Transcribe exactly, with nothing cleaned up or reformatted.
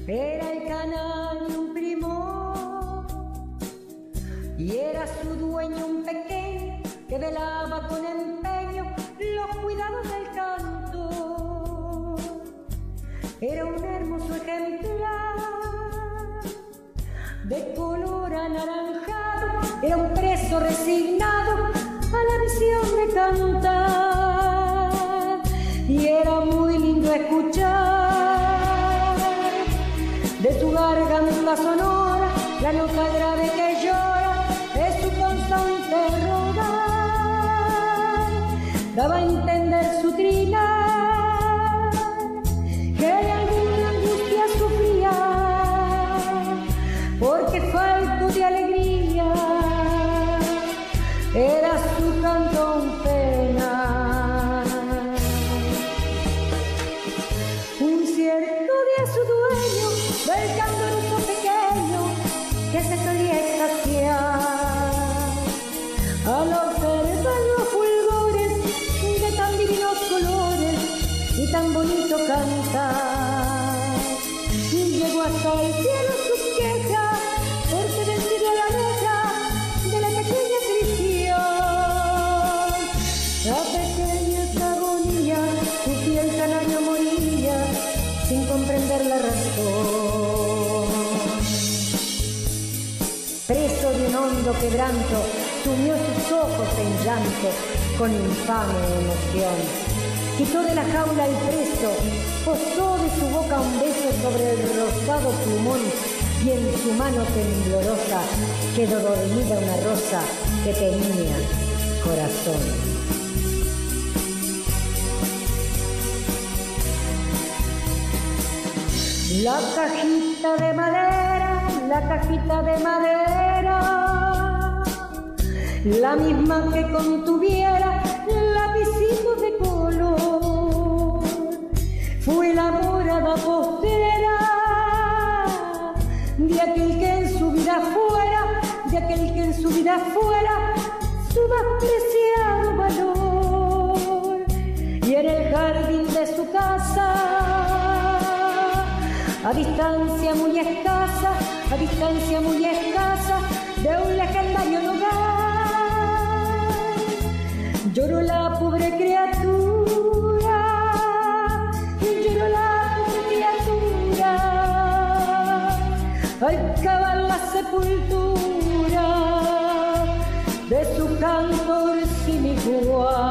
Era el canario un primo y era su dueño un pequeño que velaba con empeño los cuidados del canto. Era un hermoso ejemplar de color anaranjado, era un preso resignado a la visión de cantar, y era muy lindo escuchar de su garganta sonora la nota grave que llora, es su constante rodar, daba a entender su trinar que de alguna angustia sufría, porque falto de alegría era su cantón pena. Un cierto día su dueño del cantoruso pequeño que se solía extasiar al observar los fulgores de tan divinos colores y tan bonito cantar. Y llegó hasta el cielo su queja porque vencido la reja de la pequeña prisión, la pequeña agonía, su fiel canario moría sin comprender la razón. Preso de un hondo quebranto, sumió sus ojos en llanto con infame emoción. Quitó de la jaula al preso, posó de su boca un beso sobre el rosado plumón, y en su mano temblorosa quedó dormida una rosa que tenía corazón. La cajita de madera, la cajita de madera, la misma que contuviera lapicitos de color, fue la morada postera de aquel que en su vida fuera, de aquel que en su vida fuera su más preciado valor. Y en el jardín de su casa, a distancia muy escasa, a distancia muy escasa de un legendario lugar, lloró la pobre criatura, lloró la pobre criatura, al cavar la sepultura de su cantor sin igual.